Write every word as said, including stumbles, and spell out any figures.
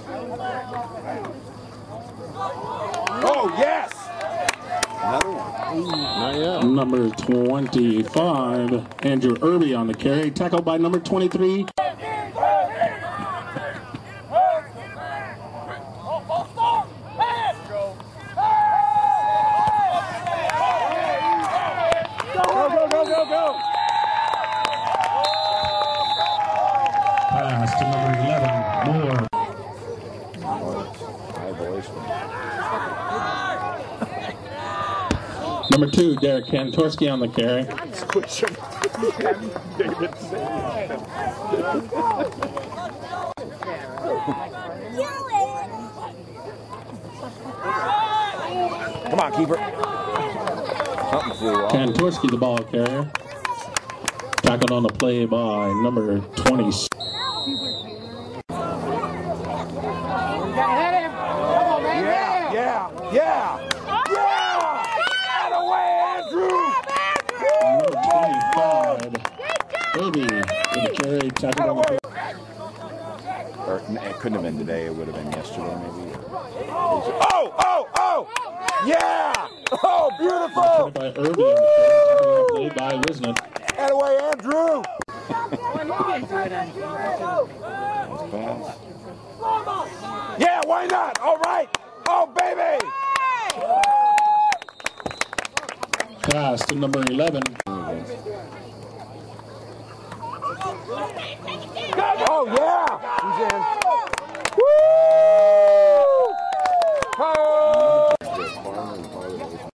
Oh, yes! Another one. Not yet. Number twenty-five, Andrew Irby on the carry, tackled by number twenty-three. Go, go, go, go, go! Pass to number eleven, Moore. Number two, Derek Kantorski on the carry. Come on, keeper. Something flew off. Kantorski, the ball carrier. Tackled on the play by number twenty. Yeah, yeah, yeah! Yeah! Get away, Andrew! Number twenty-five, Irby with the carry, tackled on the play. Or it couldn't have been today, it would have been yesterday maybe. Oh, oh, oh! Yeah! Oh, beautiful! By Irby on the carry, tackled on the play by Wisnett. Get away, Andrew! Yeah, why not? All right! Oh, baby! Pass to number eleven. Oh, yeah! He's in. Woo!